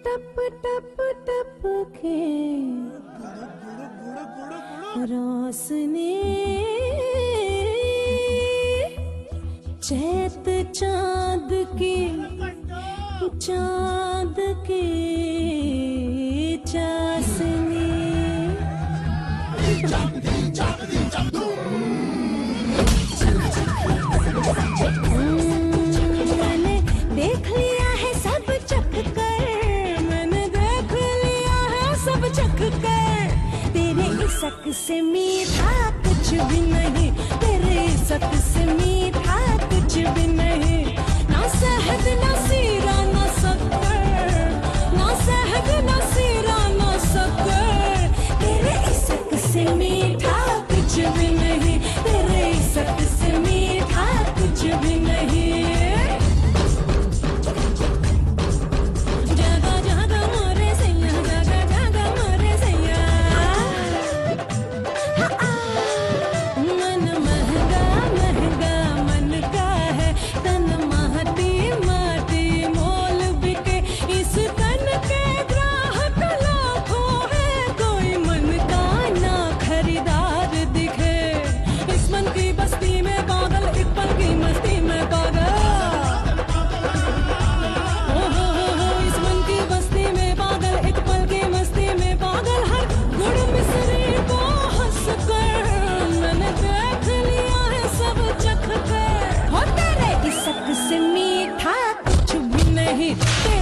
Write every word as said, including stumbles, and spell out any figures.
टप टप टप के रोशनी चैत चाँद की चाँद की चाशनी मैंने देख लिया है सब चख कर, मैंने देख लिया है सब चख कर। तेरे इश्क से मीठा कुछ भी नहीं, तेरे इश्क से मीठा कुछ भी नहीं। ना शहद ना सीरा ना शक्कर, ना शहद ना सीरा ना शक्कर। तेरे इश्क से मीठा कुछ भी नहीं, तेरे इश्क से मीठा कुछ भी नहीं। जागा जागा मोरे सैया, जागा जागा मोरे सैया। मन महंगा महंगा मन का है, तन महती माटी मोल बिके। इस तन के ग्राहक लाखों है, कोई मन का ना खरीदार दिखे। इस मन की बस्ती में पागल, एक पल की मस्ती में पागल। ओ हो हो हो, इस मन की बस्ती में पागल, एक पल की मस्ती में पागल। हर गुड़ मिसरी को हंस कर, मैंने देख लिया है सब चख कर। हो तेरे इश्क से मीठा कुछ भी नहीं।